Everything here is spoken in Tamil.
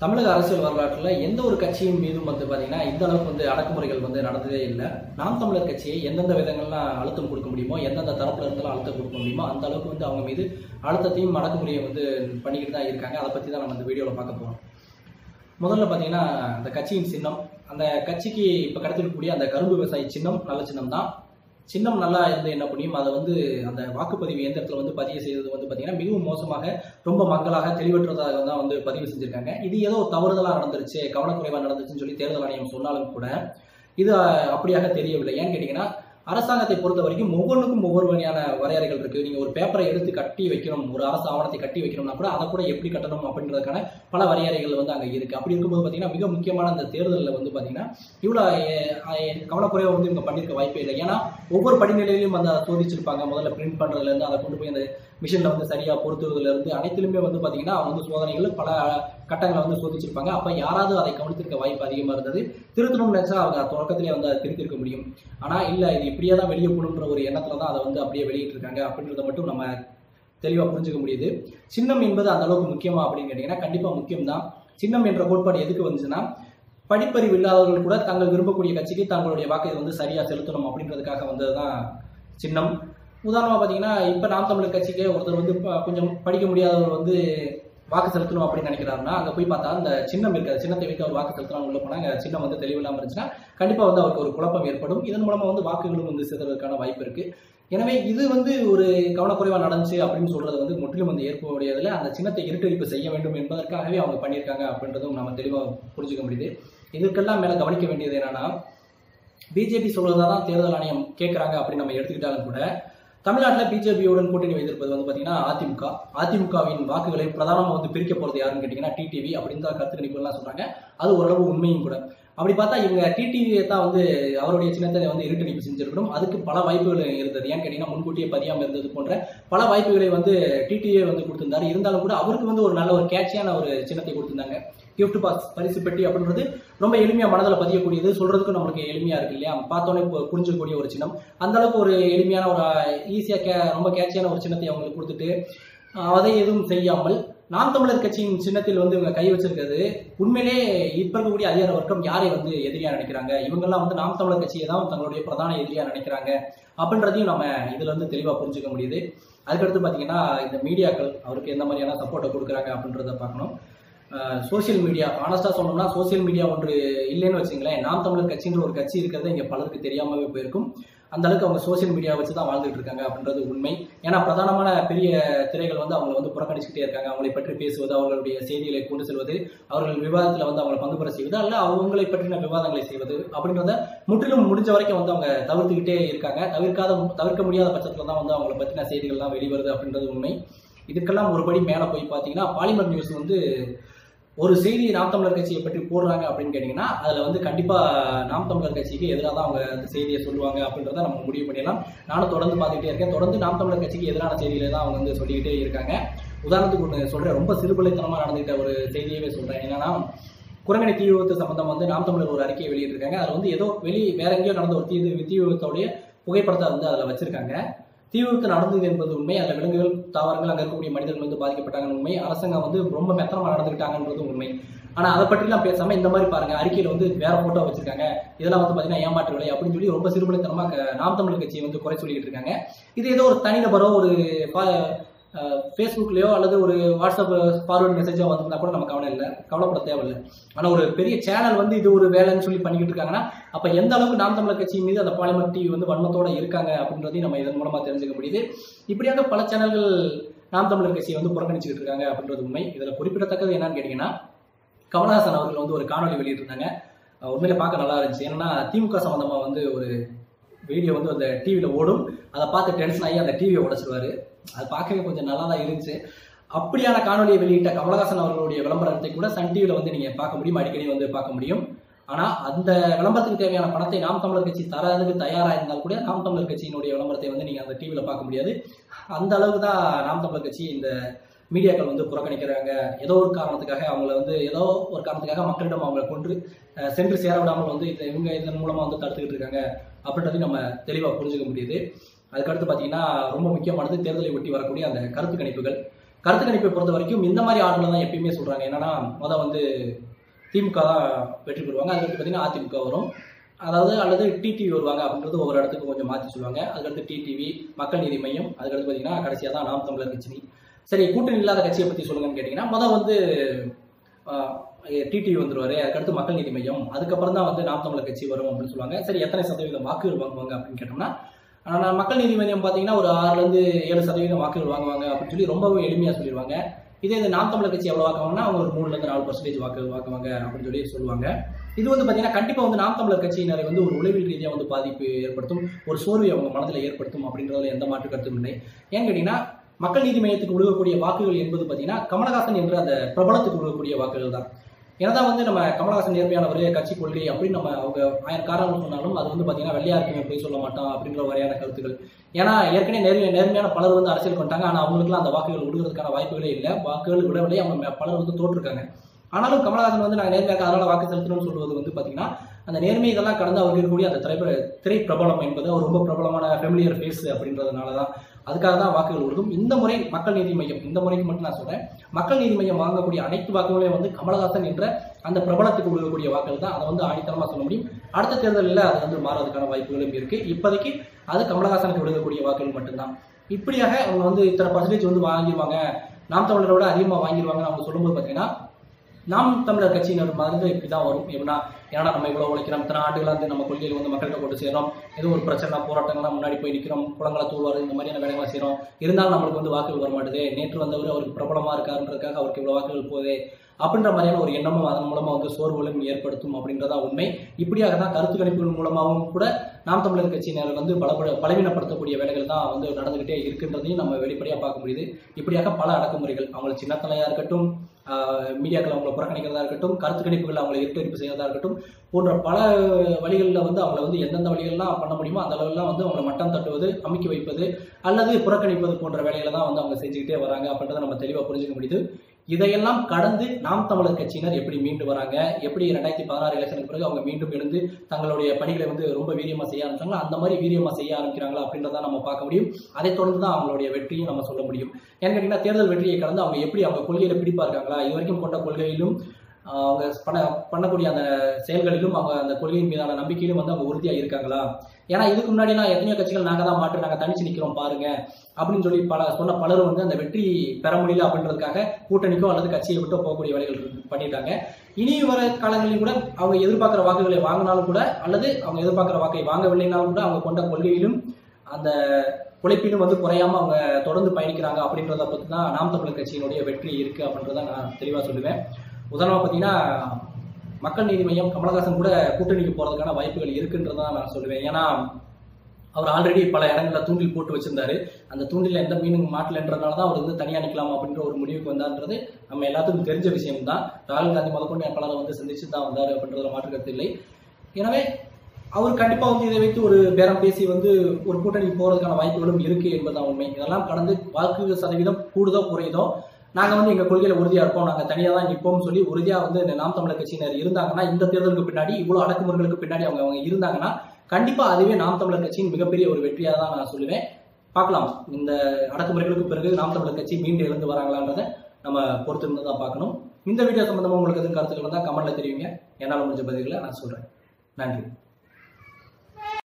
தமிழக அரசியல் வரலாற்றில் எந்த ஒரு கட்சியின் மீதும் பார்த்தீங்கன்னா இந்த அளவுக்கு அடக்குமுறைகள் நடந்ததே இல்லை. நாம் தமிழர் கட்சியை எந்தெந்த விதங்கள்லாம் அழுத்தம் கொடுக்க முடியுமோ, எந்தெந்த தரப்புல இருந்தாலும் அழுத்தம் கொடுக்க முடியுமோ அந்த அளவுக்கு அவங்க மீது அழுத்தத்தையும் அடக்குமுறையை பண்ணிக்கிட்டு தான் இருக்காங்க. அதை பற்றி தான் நம்ம இந்த வீடியோவில் பார்க்க போகிறோம். முதல்ல பார்த்தீங்கன்னா அந்த கட்சியின் சின்னம், அந்த கட்சிக்கு இப்போ கிடைத்திருக்கக்கூடிய அந்த கரும்பு விவசாயி சின்னம் நல்ல சின்னம் தான். சின்னம் நல்லா இருந்து என்ன பண்ணியும் அதை அந்த வாக்குப்பதிவு இயந்திரத்தில் பதிவு செய்தது பார்த்தீங்கன்னா மிகவும் மோசமாக, ரொம்ப மக்களாக தெளிவற்றதாக தான் பதிவு செஞ்சிருக்காங்க. இது ஏதோ தவறுதலாக நடந்துருச்சு, கவனக்குறைவாக நடந்துச்சுன்னு சொல்லி தேர்தல் ஆணையம் சொன்னாலும் கூட இது அப்படியாக தெரியவில்லை. ஏன்னு கேட்டீங்கன்னா அரசாங்கத்தை பொறுத்த வரைக்கும் ஒவ்வொன்றுக்கும் ஒவ்வொரு வகையான வரையறைகள் இருக்கு. நீங்க ஒரு பேப்பரை எடுத்து கட்டி வைக்கணும், ஒரு அரசு ஆவணத்தை கட்டி வைக்கணும்னா கூட அதை கூட எப்படி கட்டணும் அப்படின்றதுக்கான பல வரையறைகள் அங்க இருக்கு. அப்படி இருக்கும்போது பாத்தீங்கன்னா மிக முக்கியமான அந்த தேர்தலில் பாத்தீங்கன்னா இவ்வளவு கவனக்குறைவா இவங்க பண்ணிருக்க வாய்ப்பே இல்லை. ஏன்னா ஒவ்வொரு படிநிலையிலும் சோதிச்சிருப்பாங்க. முதல்ல பிரிண்ட் பண்றதுல இருந்து அதை கொண்டு போய் அந்த மிஷின்ல சரியா பொருத்துவதுல இருந்து அனைத்திலுமே பாத்தீங்கன்னா அவங்க சோதனைகள் பல கட்டங்களை சோதிச்சிருப்பாங்க. அப்ப யாராவது அதை கவனித்திருக்க வாய்ப்பு அதிகமா இருந்தது. திருத்தணும்னு நினைச்சா அவங்க தொடக்கத்திலே அதை திருத்திருக்க முடியும். ஆனா இல்ல, இது இப்படியே தான் வெளியே போகணுன்ற ஒரு எண்ணத்துல தான் அதை அப்படியே வெளியிட்டு இருக்காங்க அப்படின்றத மட்டும் நம்ம தெளிவா புரிஞ்சுக்க முடியுது. சின்னம் என்பது அந்த அளவுக்கு முக்கியமா அப்படின்னு கேட்டீங்கன்னா கண்டிப்பா முக்கியம் தான். சின்னம் என்ற கோட்பாடு எதுக்கு வந்துச்சுன்னா, படிப்பறிவு இல்லாதவர்கள் கூட தாங்கள் விரும்பக்கூடிய கட்சிக்கு தங்களுடைய வாக்கை சரியா செலுத்தணும் அப்படின்றதுக்காக வந்ததுதான் சின்னம். உதாரணமா பாத்தீங்கன்னா இப்ப நாம் தமிழர் கட்சிக்கு ஒருத்தர் கொஞ்சம் படிக்க முடியாதவர் வாக்கு செலுத்தணும் அப்படின்னு நினைக்கிறாருன்னா அங்க போய் பார்த்தா அந்த சின்னம் இருக்காது. சின்னத்தை வைத்து அவர் வாக்கு செலுத்தலாம் உள்ள போனா அங்க சின்னம் தெளிவில்லாம இருந்துச்சுன்னா கண்டிப்பா அவருக்கு ஒரு குழப்பம் ஏற்படும். இதன் மூலமா வாக்குகளும் சிதறதுக்கான வாய்ப்பு இருக்கு. எனவே இது ஒரு கவனக்குறைவா நடந்துச்சு அப்படின்னு சொல்றது முற்றிலும் ஏற்புடையதில்லை. அந்த சின்னத்தை இருட்டடிப்பு செய்ய வேண்டும் என்பதற்காகவே அவங்க பண்ணியிருக்காங்க அப்படின்றதும் நம்ம தெளிவா புரிஞ்சுக்க முடியுது. இதற்கெல்லாம் மேல கவனிக்க வேண்டியது என்னன்னா, பிஜேபி சொல்றதான் தேர்தல் ஆணையம் கேட்கறாங்க அப்படின்னு நம்ம எடுத்துக்கிட்டாலும் கூட தமிழ்நாட்டில் பிஜேபியுடன் கூட்டணி வைத்திருப்பது பாத்தீங்கன்னா அதிமுக. அதிமுகவின் வாக்குகளை பிரதானமாக பிரிக்க போறது யாருன்னு கேட்டீங்கன்னா டிடிவி அப்படின்னு தான் கருத்து கணிப்புகள்லாம் சொல்றாங்க. அது ஓரளவு உண்மையும் கூட. அப்படி பார்த்தா இவங்க டிடிவியை தான் அவருடைய சின்னத்தை இருட்டடிப்பு செஞ்சிருக்கணும். அதுக்கு பல வாய்ப்புகள் இருந்தது. ஏன்னு கேட்டீங்கன்னா முன்கூட்டியே பதியாம இருந்தது போன்ற பல வாய்ப்புகளை டிடிவியை கொடுத்திருந்தாரு. இருந்தாலும் கூட அவருக்கு ஒரு நல்ல ஒரு கேட்சியான ஒரு சின்னத்தை கொடுத்திருந்தாங்க. கிஃப்ட் பாக்ஸ், பரிசு பெட்டி அப்படின்றது ரொம்ப எளிமையா மனதில் பதியக்கூடியது, சொல்றதுக்கும் நம்மளுக்கு எளிமையா இருக்கு இல்லையா, பார்த்தோன்னே புரிஞ்சக்கூடிய ஒரு சின்னம். அந்த அளவுக்கு ஒரு எளிமையான ஒரு ஈஸியா ரொம்ப கேட்சியான ஒரு சின்னத்தை அவங்களுக்கு கொடுத்துட்டு அதை எதுவும் செய்யாமல் நாம் தமிழர் கட்சியின் சின்னத்தில் இவங்க கை வச்சிருக்கிறது உண்மையிலே இப்ப இருக்கக்கூடிய அதிகார வர்க்கம் யாரை எதிரியா நினைக்கிறாங்க, இவங்கெல்லாம் நாம் தமிழர் கட்சியை தான் தங்களுடைய பிரதான எதிரியா நினைக்கிறாங்க அப்படின்றதையும் நம்ம இதுல தெளிவா புரிஞ்சுக்க முடியுது. அதுக்கடுத்து பாத்தீங்கன்னா இந்த மீடியாக்கள் அவருக்கு எந்த மாதிரியான சப்போர்ட்டை கொடுக்குறாங்க அப்படின்றத பார்க்கணும். சோசியல் மீடியா, ஆனஸ்டா சொன்னோம்னா சோசியல் மீடியா ஒன்று இல்லைன்னு வச்சுங்களேன், நாம் தமிழர் கட்சின்ற ஒரு கட்சி இருக்கிறது இங்க பலருக்கு தெரியாமவே போயிருக்கும். அந்த அளவுக்கு அவங்க சோசியல் மீடியா வச்சுதான் வாழ்ந்துட்டு இருக்காங்க அப்படின்றது உண்மை. ஏன்னா பிரதானமான பெரிய திரைகள் அவங்களை புறக்கணிச்சுட்டே இருக்காங்க. அவங்களை பற்றி பேசுவது, அவர்களுடைய செய்திகளை கொண்டு செல்வது, அவர்கள் விவாதத்துல அவங்களை பங்கு பெற செய்வது, அல்ல அவங்களை பற்றின விவாதங்களை செய்வது அப்படின்றத முற்றிலும் முடிஞ்ச வரைக்கும் அவங்க தவிர்த்துக்கிட்டே இருக்காங்க. தவிர்க்க முடியாத பட்சத்துல தான் அவங்களை பற்றின செய்திகள்லாம் வெளிவருது அப்படின்றது உண்மை. இதுக்கெல்லாம் ஒருபடி மேல போய் பாத்தீங்கன்னா பாலிமர் நியூஸ் ஒரு செய்தி நாம் தமிழர் கட்சியை பற்றி போடுறாங்க அப்படின்னு கேட்டீங்கன்னா அதுல கண்டிப்பா நாம் தமிழர் கட்சிக்கு எதிராக தான் அவங்க அந்த செய்தியை சொல்லுவாங்க அப்படின்றத நம்ம முடிவு பண்ணிடலாம். நானும் தொடர்ந்து பார்த்துக்கிட்டே இருக்கேன். தொடர்ந்து நாம் தமிழர் கட்சிக்கு எதிரான செய்திகளை தான் அவங்க சொல்லிக்கிட்டே இருக்காங்க. உதாரணத்துக்கு ஒன்று சொல்றேன், ரொம்ப சிறுபிள்ளைத்தனமா நடந்துகிட்ட ஒரு செய்தியவே சொல்றேன். என்னன்னா, குரங்கணி தீ விபத்து சம்பந்தம் நாம் தமிழர் ஒரு அறிக்கையை வெளியிட்டிருக்காங்க. அதுல ஏதோ வேற எங்கேயோ நடந்த ஒரு தீ விபத்தோடைய புகைப்படத்தை அதுல வச்சிருக்காங்க. தீ விபத்து நடந்தது என்பது உண்மை. அதுல விலங்குகள், தாவரங்கள், அங்க இருக்கக்கூடிய மனிதர்கள் பாதிக்கப்பட்டாங்கன்னு உண்மை. அரசாங்கம் ரொம்ப மெத்தனமா நடந்துக்கிட்டாங்கன்றது உண்மை. ஆனா அதை பற்றிலாம் பேசாம இந்த மாதிரி பாருங்க, அறிக்கையில வேற போட்டோ வச்சிருக்காங்க, இதெல்லாம் பாத்தீங்கன்னா ஏமாற்று வேலை அப்படின்னு சொல்லி ரொம்ப சிறுபிள்ளைத்தனமா நாம் தமிழர் கட்சியை குறை சொல்லிட்டு இருக்காங்க. இது ஏதோ ஒரு தனிநபரோ ஒரு ஃபேஸ்புக்லயோ அல்லது ஒரு வாட்ஸ்அப் ஃபார்வர்ட் மெசேஜோ வந்திருந்தா கூட நம்ம கவலைப்பட தேவையில்லை. ஆனா ஒரு பெரிய சேனல் இது ஒரு வேலைன்னு சொல்லி பண்ணிக்கிட்டு இருக்காங்கன்னா அப்ப எந்த அளவுக்கு நாம் தமிழர் கட்சி மீது அந்த பாலிமர் டிவி வன்மத்தோட இருக்காங்க அப்படின்றதையும் நம்ம இதன் மூலமா தெரிஞ்சுக்க முடியுது. இப்படியாக பல சேனல்கள் நாம் தமிழர் கட்சியை புறக்கணிச்சுட்டு இருக்காங்க அப்படின்றது உண்மை. இதுல குறிப்பிடத்தக்கது என்னன்னு கேட்டீங்கன்னா, கமலஹாசன் அவர்கள் ஒரு காணொலி வெளியிட்டிருந்தாங்க. உண்மையில பார்க்க நல்லா இருந்துச்சு. ஏன்னா திமுக சம்பந்தமா ஒரு வீடியோ அந்த டிவியில ஓடும், அதை பார்த்து டென்ஷன் ஆகி அந்த டிவியை உடைச்சிருவாரு. அது பார்க்கவே கொஞ்சம் நல்லா தான் இருந்துச்சு. அப்படியான காணொலியை வெளியிட்ட கமலஹாசன் அவர்களுடைய விளம்பரத்தை கூட சன் டிவியில நீங்க பார்க்க முடியும், அடிக்கடி பார்க்க முடியும். ஆனா அந்த விளம்பரத்துக்கு தேவையான பணத்தை நாம் தமிழர் கட்சி தரதுக்கு தயாரா இருந்தால் கூட நாம் தமிழர் கட்சியினுடைய விளம்பரத்தை நீங்க அந்த டிவியில பார்க்க முடியாது. அந்த அளவுக்கு தான் நாம் தமிழர் கட்சி இந்த மீடியாக்கள் புறக்கணிக்கிறாங்க. ஏதோ ஒரு காரணத்துக்காக அவங்கள ஏதோ ஒரு காரணத்துக்காக மக்களிடம் அவங்களை கொண்டு சென்று சேர விடாமல் இவங்க இதன் மூலமா தடுத்துக்கிட்டு இருக்காங்க அப்படின்றதையும் நம்ம தெளிவா புரிஞ்சுக்க முடியுது. அதுக்கடுத்து பாத்தீங்கன்னா ரொம்ப முக்கியமானது தேர்தலை ஒட்டி வரக்கூடிய அந்த கருத்து கணிப்புகள். கருத்து கணிப்பை பொறுத்த வரைக்கும் இந்த மாதிரி ஆர்டர்ல தான் எப்பயுமே சொல்றாங்க. என்னன்னா வந்து திமுக தான் வெற்றி பெறுவாங்க, அதுக்கடுத்து பார்த்தீங்கன்னா அதிமுக வரும், அதாவது அல்லது டிடிவி வருவாங்க அப்படின்றது ஒவ்வொரு இடத்துக்கு கொஞ்சம் மாற்றி சொல்லுவாங்க. அதுக்கடுத்து டிடிவி, மக்கள் நீதி மையம், அதுக்கடுத்து பார்த்தீங்கன்னா கடைசியாக தான் நாம் தமிழர் கட்சி. சரி, கூட்டணி இல்லாத கட்சியை பற்றி சொல்லுங்கன்னு கேட்டிங்கன்னா வந்து டிடிவி வந்துருவாரு, அதுக்கடுத்து மக்கள் நீதி மையம், அதுக்கப்புறம் தான் வந்து நாம் தமிழர் கட்சி வரும் அப்படின்னு சொல்லுவாங்க. சரி, எத்தனை சதவீதம் வாக்குகள் வாங்குவாங்க அப்படின்னு கேட்டோம்னா மக்கள் நீதி மையம் பார்த்தீங்கன்னா ஒரு 6-7% வாக்குகள் வாங்குவாங்க அப்படின்னு சொல்லி ரொம்பவே எளிமையாக சொல்லிடுவாங்க. இதே இது நாம் தமிழர் கட்சி எவ்வளோ வாக்குவாங்கன்னா அவங்க ஒரு 3-4% வாக்குகள் வாங்குவாங்க அப்படின்னு சொல்லி சொல்லுவாங்க. இது வந்து பார்த்தீங்கன்னா கண்டிப்பாக வந்து நாம் தமிழர் கட்சியினரை வந்து ஒரு உளவியல் ரீதியாக வந்து பாதிப்பு ஏற்படுத்தும், ஒரு சோர்வை அவங்க மனதில் ஏற்படுத்தும் அப்படின்றதுல எந்த மாற்று கருத்தும் இல்லை. ஏன்னு கேட்டீங்கன்னா மக்கள் நீதி மையத்துக்கு விழுகக்கூடிய வாக்குகள் என்பது பார்த்தீங்கன்னா கமலஹாசன் என்ற அந்த பிரபலத்துக்கு விழுகக்கூடிய வாக்குகள் தான். ஏன்னா வந்து நம்ம கமலஹாசன் நேர்மையானவர், கட்சி கொள்கை அப்படின்னு நம்ம அவங்க 1000 காரணம் சொன்னாலும் அது வந்து பார்த்தீங்கன்னா வெள்ளையாருக்குமே போய் சொல்ல மாட்டோம் அப்படின்ற வரையான கருத்துக்கள். ஏன்னா ஏற்கனவே நேர்மையான பலர் வந்து அரசியல் பண்ணிட்டாங்க, ஆனால் அவங்களுக்குலாம் அந்த வாக்குகள் விடுவதற்கான வாய்ப்புகளே இல்லை. வாக்குகள் விடவில்லை, அவங்க பலர் வந்து தோற்றுருக்காங்க. ஆனாலும் கமலஹாசன் வந்து நாங்கள் நேர்மையாக அதனால வாக்கு செலுத்தணும்னு சொல்வது வந்து பார்த்தீங்கன்னா அந்த நேர்மை இதெல்லாம் கடந்து அவருக்கு இருக்கக்கூடிய அந்த திரை பிரபலம் என்பது அவர் ரொம்ப பிரபலமான ஃபெமிலியர் ஃபேஸ் அப்படின்றதுனால தான், அதுக்காக தான் வாக்குகள் விடுதும். இந்த முறை மக்கள் நீதி மையம், இந்த முறைக்கு மட்டும் நான் சொல்றேன், மக்கள் நீதி மையம் வாங்கக்கூடிய அனைத்து வாக்குகளையும் வந்து கமலஹாசன் என்ற அந்த பிரபலத்துக்கு விழுகக்கூடிய வாக்குகள் தான். அதை வந்து ஆணித்தரமா சொல்ல முடியும். அடுத்த தேர்தலில் அது வந்து மாறதுக்கான வாய்ப்புகளும் இருக்கு. இப்போதைக்கு அது கமலஹாசனுக்கு விழுகக்கூடிய வாக்குகள் மட்டும்தான். இப்படியாக அவங்க வந்து இத்தனை பர்சன்டேஜ் வந்து வாங்கிடுவாங்க, நாம் தமிழரோட அதிகமாக வாங்கிடுவாங்கன்னு அவங்க சொல்லும்போது பார்த்தீங்கன்னா நாம் தமிழர் கட்சியினர் மாதிரி இப்படிதான் வரும். எப்படின்னா ஏன்னா நம்ம இவ்வளவு உழைக்கிறோம், இத்தனை ஆண்டுகளா வந்து நம்ம கொள்கையில் வந்து மக்கள்கிட்ட கொண்டு சேரோம், ஏதோ ஒரு பிரச்சனை போராட்டங்கள்லாம் முன்னாடி போய் நிற்கிறோம், குளங்களை தூர்வாரு, இந்த மாதிரியான வேலைகளை செய்யறோம், இருந்தாலும் நம்மளுக்கு வந்து வாக்குகள் வர மாட்டுது, நேற்று வந்தவர் அவருக்கு பிரபலமா இருக்காருன்றதுக்காக அவருக்கு இவ்வளவு வாக்குகள் போதே அப்படின்ற மாதிரியான ஒரு எண்ணமும் அதன் மூலமா வந்து சோர்வுகளும் ஏற்படுத்தும் அப்படின்றதா உண்மை. இப்படியாக தான் கருத்து கணிப்புகள் மூலமாகவும் கூட நாம் தமிழர் கட்சியினர் வந்து பலவீனப்படுத்தக்கூடிய வேலைகள் தான் வந்து நடந்துகிட்டே இருக்குன்றதையும் நம்ம வெளிப்படையா பார்க்க முடியுது. இப்படியாக பல அடக்குமுறைகள், அவங்களை சின்னத்தலையா இருக்கட்டும், மீடியாக்கள் அவங்களை புறக்கணிக்கிறதா இருக்கட்டும், கருத்து கணிப்புகள் அவங்களை இருட்டடிப்பு செய்யறதா இருக்கட்டும், போன்ற பல வழிகளில் வந்து அவங்களை வந்து எந்தெந்த வழிகள்லாம் பண்ண முடியுமோ அந்த அளவுலாம் வந்து அவங்களை மட்டம் தட்டுவது, அமைக்க வைப்பது அல்லது புறக்கணிப்பது போன்ற வேலைகளை தான் வந்து அவங்க செஞ்சுக்கிட்டே வராங்க அப்படின்றத நம்ம தெளிவாக புரிஞ்சுக்க முடியுது. இதையெல்லாம் கடந்து நாம் தமிழர் கட்சியினர் எப்படி மீண்டு வராங்க, எப்படி 2016 எலெக்ஷனுக்கு பிறகு அவங்க மீண்டும் எழுந்து தங்களுடைய பணிகளை வந்து ரொம்ப வீரியமா செய்ய ஆரம்பிச்சாங்களா, அந்த மாதிரி வீரியமா செய்ய ஆரம்பிக்கிறாங்களா அப்படின்றத நம்ம பார்க்க முடியும். அதை தொடர்ந்து தான் அவங்களுடைய வெற்றியும் நம்ம சொல்ல முடியும். ஏன்னு கேட்டீங்கன்னா தேர்தல் வெற்றியை கடந்து அவங்க எப்படி அவங்க கொள்கையில பிடிப்பா இருக்காங்களா, இது வரைக்கும் கொண்ட கொள்கையிலும் அவங்க பண்ணக்கூடிய அந்த செயல்களிலும் அவங்க அந்த கொள்கையின் மீதான நம்பிக்கையிலும் வந்து அவங்க உறுதியா இருக்காங்களா. ஏன்னா இதுக்கு முன்னாடிலாம் எத்தனையோ கட்சிகள் நாங்க தான் மாற்று, நாங்க தனிச்சு நிக்கிறோம் பாருங்க அப்படின்னு சொல்லி சொன்ன பலரும் வந்து அந்த வெற்றி பெற முடியல அப்படின்றதுக்காக கூட்டணிக்கோ அல்லது கட்சியை விட்டோ போகக்கூடிய வேலைகள் பண்ணிட்டாங்க. இனி வர காலங்களில் கூட அவங்க எதிர்பார்க்கிற வாக்குகளை வாங்கினாலும் கூட அல்லது அவங்க எதிர்பார்க்கிற வாக்கை வாங்கவில்லைனாலும் கூட அவங்க கொண்ட கொள்கையிலும் அந்த உழைப்பிலும் வந்து குறையாம அவங்க தொடர்ந்து பயணிக்கிறாங்க அப்படின்றத பத்தி தான் நாம் தமிழர் கட்சியினுடைய வெற்றி இருக்கு அப்படின்றத நான் தெளிவா சொல்லுவேன். உதாரணமா பார்த்தீங்கன்னா மக்கள் நீதி மையம் கமலஹாசன் கூட கூட்டணிக்கு போறதுக்கான வாய்ப்புகள் இருக்குன்றதான் நான் சொல்லுவேன். ஏன்னா அவர் ஆல்ரெடி பல இடங்களில் தூண்டில் போட்டு வச்சிருந்தாரு, அந்த தூண்டில் எந்த மீனும் மாட்டலன்றதுனால தான் அவர் வந்து தனியா நிற்கலாம் அப்படின்ற ஒரு முடிவுக்கு வந்தார்ன்றது நம்ம எல்லாத்துக்கும் தெரிஞ்ச விஷயம் தான். ராகுல் காந்தி முதற்கொண்டு பலரை வந்து சந்திச்சு தான் வந்தாரு அப்படின்றதுல மாற்று கருத்து இல்லை. எனவே அவர் கண்டிப்பா வந்து இதை வைத்து ஒரு பேரம் பேசி வந்து ஒரு கூட்டணிக்கு போறதுக்கான வாய்ப்புகளும் இருக்கு என்பதுதான் உண்மை. இதெல்லாம் கடந்து வாக்கு சதவீதம் கூடுதோ குறையுதோ நாங்க வந்து எங்க கொள்கையில உறுதியா இருப்போம், நாங்க தனியா தான் நிற்போம்னு சொல்லி உறுதியா வந்து நாம் தமிழர் கட்சியினர் இருந்தாங்கன்னா, இந்த தேர்தலுக்கு பின்னாடி இவ்வளவு அடக்குமுறைகளுக்கு பின்னாடி அவங்க இருந்தாங்கன்னா கண்டிப்பா அதுவே நாம் தமிழர் கட்சியின் மிகப்பெரிய ஒரு வெற்றியா தான் நான் சொல்லுவேன். பார்க்கலாம், இந்த அடக்குமுறைகளுக்கு பிறகு நாம் தமிழர் கட்சி மீண்டும் எழுந்து வராங்களான்றதை நம்ம பொறுத்திருந்து தான் பார்க்கணும். இந்த வீடியோ சம்பந்தமா உங்களுக்கு எதுவும் கருத்துக்கள் இருந்தால் கமெண்ட்ல தெரிவிங்க, என்னால் முடிஞ்ச பதில்களை நான் சொல்றேன். நன்றி.